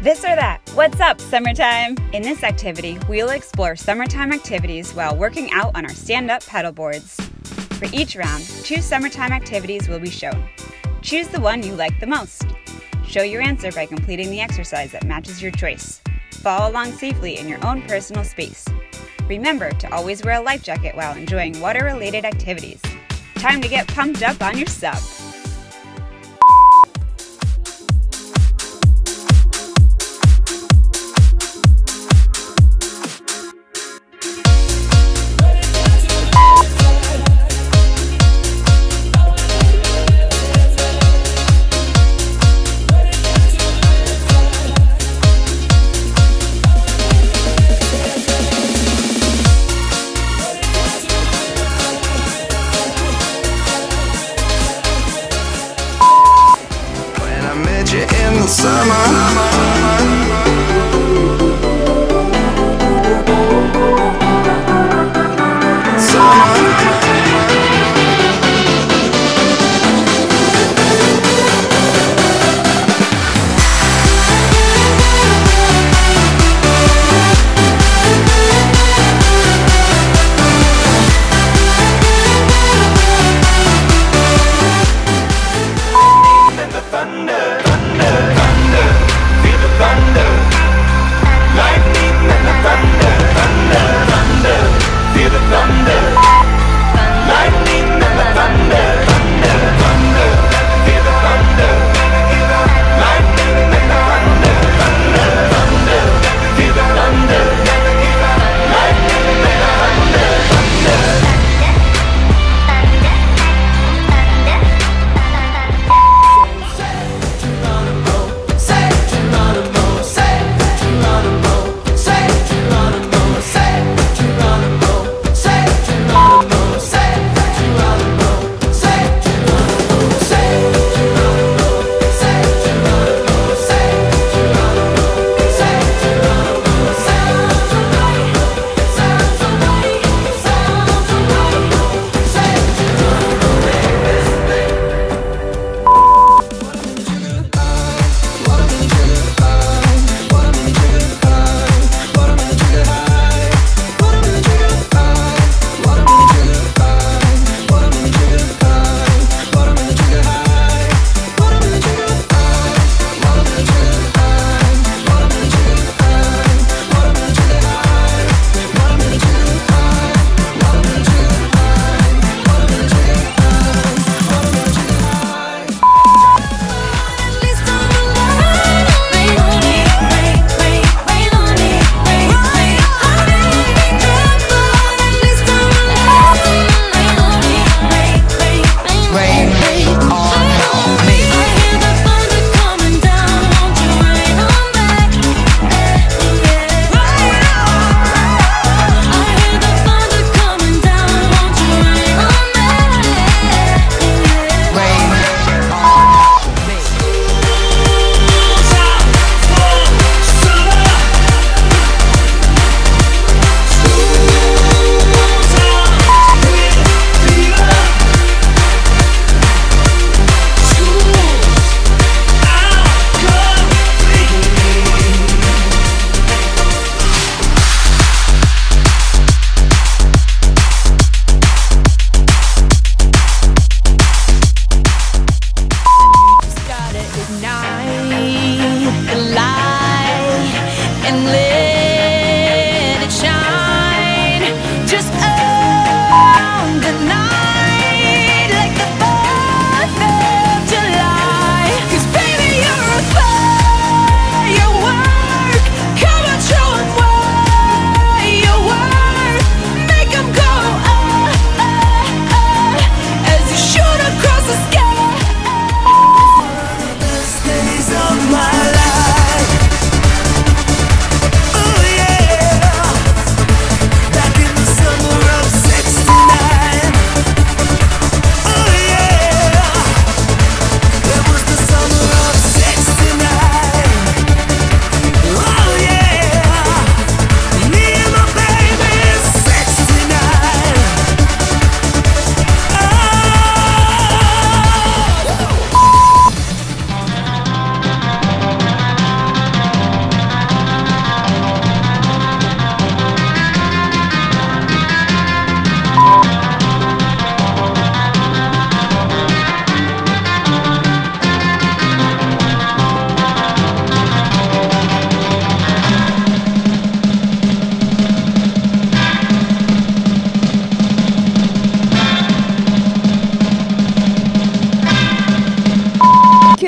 This or that. What's up, summertime? In this activity, we'll explore summertime activities while working out on our stand-up pedal boards. For each round, 2 summertime activities will be shown. Choose the one you like the most. Show your answer by completing the exercise that matches your choice. Follow along safely in your own personal space. Remember to always wear a life jacket while enjoying water-related activities. Time to get pumped up on your sub. In the summer.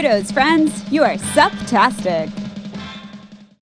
Kudos, friends! You are sup-tastic!